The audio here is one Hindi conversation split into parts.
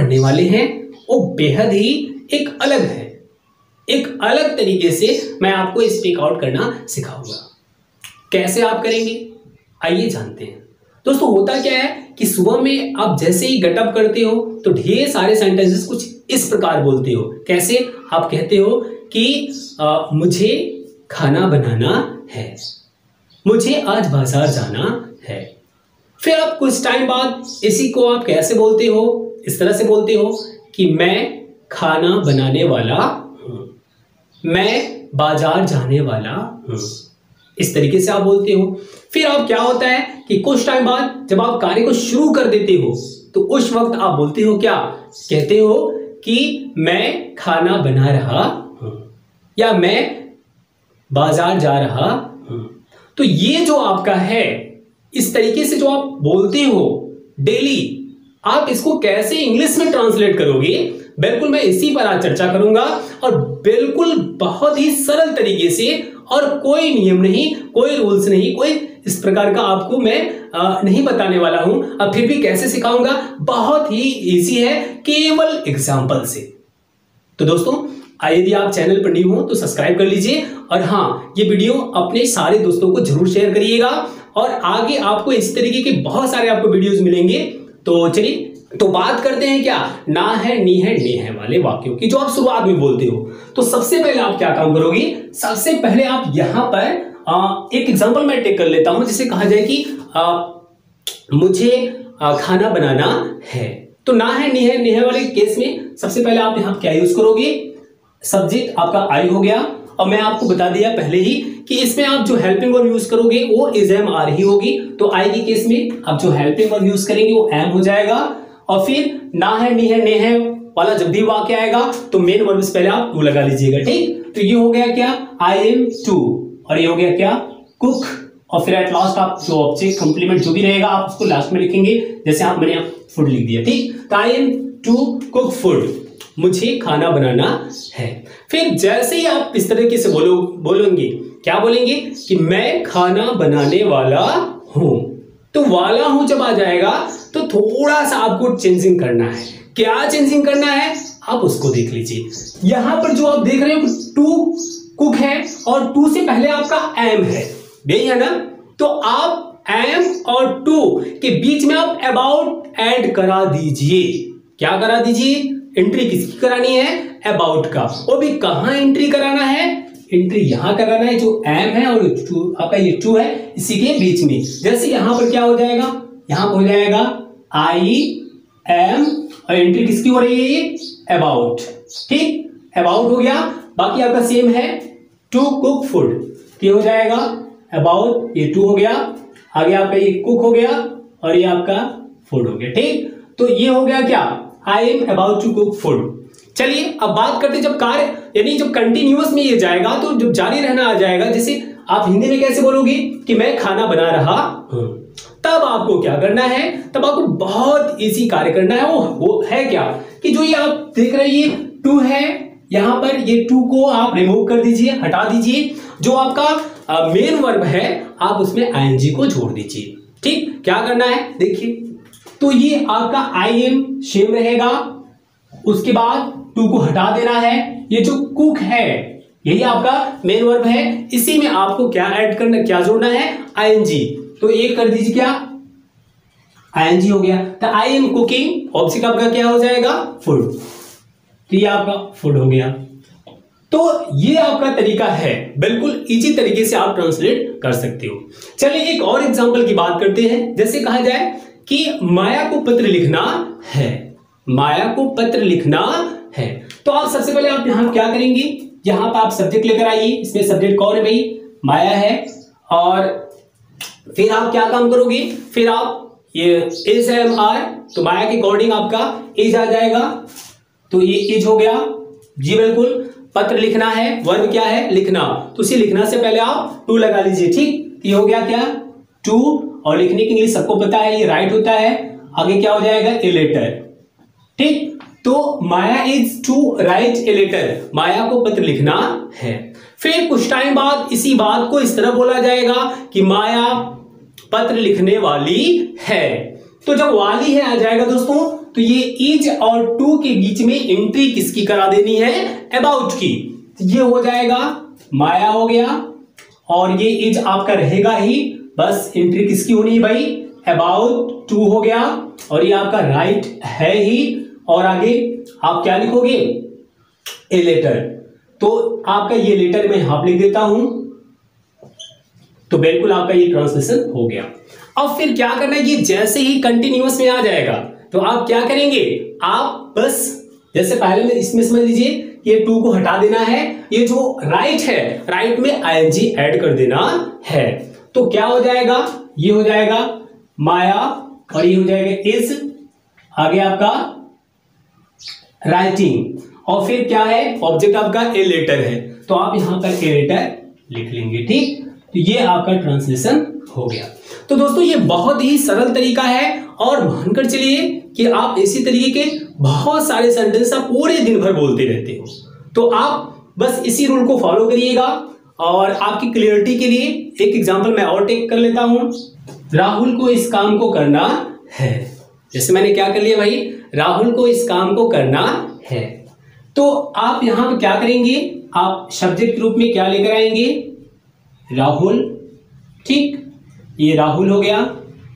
पढ़ने वाले हैं वो बेहद ही एक अलग है, एक अलग तरीके से मैं आपको स्पीक आउट करना सिखाऊंगा। कैसे आप करेंगे आइए जानते हैं। दोस्तों होता क्या है कि सुबह में आप जैसे ही गेट अप करते हो तो ढेर सारे सेंटेंसेस कुछ इस प्रकार बोलते हो। कैसे आप कहते हो कि मुझे खाना बनाना है, मुझे आज बाजार जाना है। फिर आप कुछ टाइम बाद इसी को आप कैसे बोलते हो, इस तरह से बोलते हो कि मैं खाना बनाने वाला हूं, मैं बाजार जाने वाला हूं। इस तरीके से आप बोलते हो। फिर आप क्या होता है कि कुछ टाइम बाद जब आप कार्य को शुरू कर देते हो तो उस वक्त आप बोलते हो क्या, कहते हो कि मैं खाना बना रहा हूं या मैं बाजार जा रहा हूं। तो ये जो आपका है, इस तरीके से जो आप बोलते हो डेली, आप इसको कैसे इंग्लिश में ट्रांसलेट करोगे, बिल्कुल मैं इसी पर आज चर्चा करूंगा। और बिल्कुल बहुत ही सरल तरीके से, और कोई नियम नहीं, कोई रूल्स नहीं, कोई इस प्रकार का आपको मैं नहीं बताने वाला हूं। अब फिर भी कैसे सिखाऊंगा, बहुत ही इजी है, केवल एग्जाम्पल से। तो दोस्तों यदि आप चैनल पर न्यू हो तो सब्सक्राइब कर लीजिए, और हाँ, ये वीडियो अपने सारे दोस्तों को जरूर शेयर करिएगा, और आगे आपको इस तरीके के बहुत सारे आपको वीडियोस मिलेंगे। तो चलिए तो बात करते हैं क्या, ना है नी है ने है वाले वाक्यों की, जो आप शुरुआत में बोलते हो। तो सबसे पहले आप क्या काम करोगे, सबसे पहले आप यहां पर एक एग्जांपल मैं टेक कर लेता हूं, जिसे कहा जाए कि मुझे खाना बनाना है। तो ना है नी है ने है वाले केस में सबसे पहले आप यहां क्या यूज करोगे, सब्जेक्ट आपका आई हो गया। और मैं आपको बता दिया पहले ही कि इसमें आप जो हेल्पिंग वर्ब यूज करोगे वो इज एम आर ही होगी। तो आई के केस में आप जो हेल्पिंग वर्ब यूज करेंगे वो एम हो जाएगा। और फिर ना है नी है ने है वाला जब भी वाक्य आएगा तो मेन वर्ब से पहले आप टू लगा लीजिएगा, ठीक। तो ये हो गया क्या, आई एम टू, और ये हो गया क्या, कुक। और फिर एट लास्ट आप जो ऑब्जेक्ट कंप्लीमेंट जो भी रहेगा आप उसको लास्ट में लिखेंगे, जैसे आप मैंने फूड लिख दिया, ठीक। तो I am to cook food, मुझे खाना बनाना है। फिर जैसे ही आप इस तरीके से बोलेंगे, क्या बोलेंगे कि मैं खाना बनाने वाला हूं। तो वाला हूं जब आ जाएगा तो थोड़ा सा आपको चेंजिंग करना है। क्या चेंजिंग करना है आप उसको देख लीजिए। यहां पर जो आप देख रहे हो टू कुक है और टू से पहले आपका एम है, यही है ना। तो आप एम और टू के बीच में आप अबाउट ऐड करा दीजिए। क्या करा दीजिए, एंट्री किसकी करानी है, अबाउट का। वो भी कहां एंट्री कराना है, एंट्री यहां कराना है, जो एम है और आपका ये टू है, इसी के बीच में। जैसे यहां पर क्या हो जाएगा, यहां पर हो जाएगा आई एम, और एंट्री किसकी हो रही है, ये अबाउट, ठीक। अबाउट हो गया। बाकी आपका सेम है टू कुक फूड, ये हो जाएगा अबाउट, ये टू हो गया, आगे आपका ये कुक हो गया और ये आपका फूड हो गया, ठीक। तो ये हो गया क्या, I am about to cook food. चलिए अब बात करते हैं, जब कार्य यानी जब कंटिन्यूअस में ये जाएगा तो जब जारी रहना आ जाएगा, जैसे आप हिंदी में कैसे बोलोगे कि मैं खाना बना रहा हूं, तब आपको क्या करना है, तब आपको बहुत इजी कार्य करना है। वो है क्या कि जो ये आप देख रहे हैं ये टू है, यहां पर ये टू को आप रिमूव कर दीजिए, हटा दीजिए। जो आपका मेन वर्ब है आप उसमें आईएनजी को जोड़ दीजिए, ठीक। क्या करना है देखिए, तो ये आपका आई एम सेम रहेगा, उसके बाद टू को हटा देना है। ये जो कुक है यही आपका मेन वर्ब है, इसी में आपको क्या ऐड करना, क्या जोड़ना है, आईएनजी। तो ये कर दीजिए क्या, आईएनजी हो गया। तो आई एम कुकिंग, ऑब्जेक्ट आपका क्या हो जाएगा, फूड। तो ये आपका फूड हो गया। तो ये आपका तरीका है, बिल्कुल इजी तरीके से आप ट्रांसलेट कर सकते हो। चलिए एक और एग्जांपल की बात करते हैं। जैसे कहा जाए कि माया को पत्र लिखना है, माया को पत्र लिखना है। तो आप सबसे पहले आप यहां क्या करेंगे, यहां पर आप सब्जेक्ट लेकर आइए। इसमें सब्जेक्ट कौन है भाई, माया है। और फिर आप क्या काम करोगे, फिर आप ये इज एम आर, तो माया के अकॉर्डिंग आपका इज आ जाएगा। तो ये इज हो गया जी, बिल्कुल। पत्र लिखना है, वर्ब क्या है, लिखना। तो इसे लिखना से पहले आप टू लगा लीजिए, ठीक। ये हो गया क्या, टू। और लिखने के लिए सबको पता है ये राइट होता है, आगे क्या हो जाएगा, ए लेटर, ठीक। तो Maya is to write a letter, माया को पत्र लिखना है। फिर कुछ टाइम बाद इसी बात को इस तरह बोला जाएगा कि माया पत्र लिखने वाली है। तो जब वाली है आ जाएगा दोस्तों, तो ये इज और टू के बीच में एंट्री किसकी करा देनी है, अबाउट की। तो ये हो जाएगा माया हो गया, और ये इज आपका रहेगा ही, बस एंट्री किसकी होनी है भाई, अबाउट टू हो गया, और ये आपका राइट है ही। और आगे आप क्या लिखोगे, ए लेटर, तो आपका ये लेटर मैं यहां लिख देता हूं, तो बिल्कुल आपका ये ट्रांसलेशन हो गया। अब फिर क्या करना है, ये जैसे ही कंटिन्यूअस में आ जाएगा तो आप क्या करेंगे, आप बस जैसे पहले में इसमें समझ लीजिए ये टू को हटा देना है, ये जो राइट है राइट में आईएनजी ऐड कर देना है। तो क्या हो जाएगा, ये हो जाएगा माया, और ये हो जाएगा इज, आगे आपका राइटिंग, और फिर क्या है, ऑब्जेक्ट आपका ए लेटर है, तो आप यहां पर ए लेटर लिख लेंगे। ठीक, तो ये आपका ट्रांसलेशन हो गया। तो दोस्तों ये बहुत ही सरल तरीका है, और मानकर चलिए कि आप इसी तरीके के बहुत सारे सेंटेंस आप पूरे दिन भर बोलते रहते हो। तो आप बस इसी रूल को फॉलो करिएगा। और आपकी क्लियरिटी के लिए एक एग्जांपल मैं और टेक कर लेता हूं। राहुल को इस काम को करना है, जैसे मैंने क्या कर लिया भाई, राहुल को इस काम को करना है, तो आप यहां पर क्या करेंगे, आप सब्जेक्ट के रूप में क्या लेकर आएंगे, राहुल। ठीक, ये राहुल हो गया।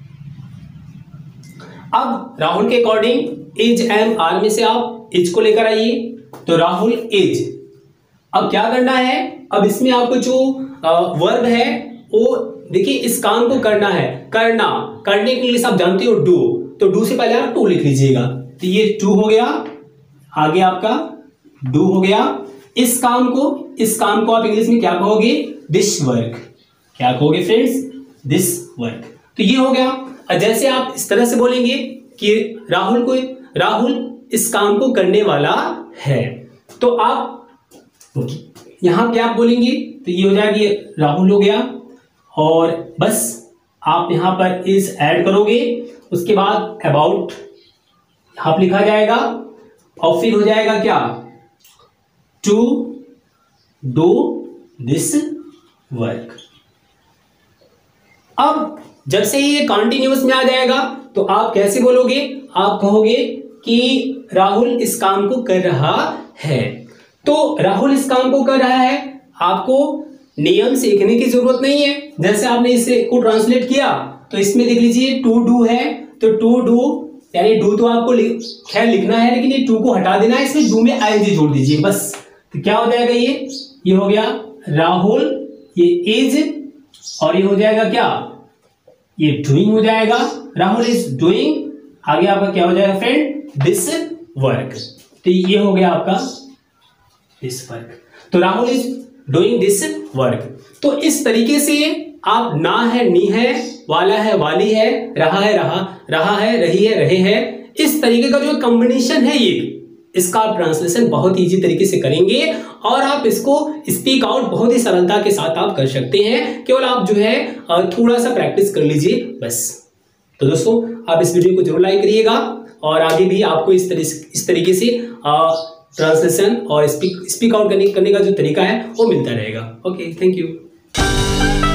अब राहुल के अकॉर्डिंग इज एम आर में से आप इज को लेकर आइए, तो राहुल इज। अब क्या करना है, अब इसमें आपको जो वर्ब है वो देखिए, इस काम को करना है, करना, करने के लिए आप जानते हो डू, तो डू से पहले आप टू लिख लीजिएगा, तो ये टू हो गया, आगे आपका डू हो गया। इस काम को आप इंग्लिश में क्या कहोगे, दिस वर्क, क्या कहोगे फ्रेंड्स, दिस वर्क। तो ये हो गया। जैसे आप इस तरह से बोलेंगे कि राहुल इस काम को करने वाला है, तो आप यहां क्या आप बोलेंगे, तो ये हो जाएगा, ये राहुल हो गया, और बस आप यहां पर इज ऐड करोगे, उसके बाद अबाउट यहां लिखा जाएगा, और फिर हो जाएगा क्या, टू डू दिस वर्क। अब जब से ये कॉन्टिन्यूअस में आ जाएगा तो आप कैसे बोलोगे, आप कहोगे कि राहुल इस काम को कर रहा है। तो राहुल इस काम को कर रहा है, आपको नियम सीखने की जरूरत नहीं है। जैसे आपने इसे को ट्रांसलेट किया तो इसमें देख लीजिए टू डू है, तो टू डू यानी डू तो आपको खैर लिखना है, लेकिन ये टू को हटा देना है, इसमें डू में आईएनजी जोड़ दीजिए बस। तो क्या हो जाएगा, ये हो गया राहुल, ये इज, और ये हो जाएगा क्या, ये डूइंग हो जाएगा, राहुल इज डूइंग, आगे आपका क्या हो जाएगा फ्रेंड, दिस वर्क। तो ये हो गया आपका दिस वर्क, तो Rahul is doing this work. तो इस तरीके से आप ना है नी है, वाला है वाली है, रहा है रहा है, रही है रहे हैं, इस तरीके का जो कॉम्बिनेशन है ये, इसका आप ट्रांसलेशन बहुत इजी तरीके से करेंगे, और आप इसको स्पीक आउट बहुत ही सरलता के साथ आप कर सकते हैं। केवल आप जो है थोड़ा सा प्रैक्टिस कर लीजिए बस। तो दोस्तों आप इस वीडियो को जरूर लाइक करिएगा, और आगे भी आपको इस तरीके से ट्रांसलेशन और स्पीक आउट करने का जो तरीका है वो मिलता रहेगा। Okay, thank you.